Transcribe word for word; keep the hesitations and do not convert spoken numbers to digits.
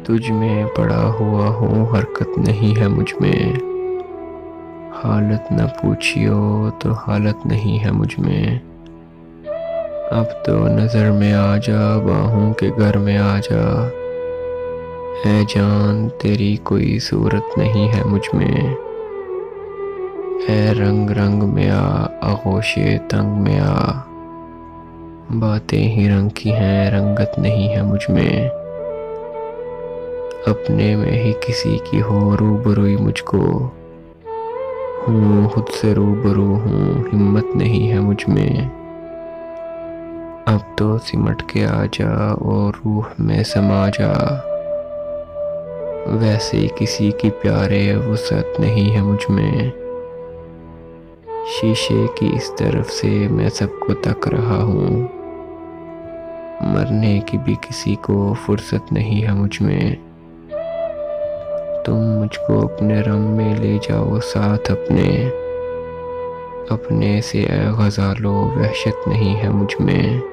तुझ में पड़ा हुआ हूँ, हरकत नहीं है मुझ में। हालत न पूछियो तो हालत नहीं है मुझ में। अब तो नजर में आ जा, बाहों के घर में आ जा। है जान तेरी कोई सूरत नहीं है मुझ में। है रंग रंग में आ, आगोशे तंग में आ। बातें ही रंग की हैं, रंगत नहीं है मुझ में। अपने में ही किसी की हो रूबरूई मुझको। हूँ खुद से रूबरू हूँ, हिम्मत नहीं है मुझ में। अब तो सिमट के आ जा और रूह में समा जा। वैसे किसी की प्यारे वुसअत नहीं है मुझ में। शीशे की इस तरफ से मैं सबको तक रहा हूँ। मरने की भी किसी को फुर्सत नहीं है मुझ में। तुम मुझको अपने रम में ले जाओ साथ अपने। अपने से ए गज़ालो वहशत नहीं है मुझ में।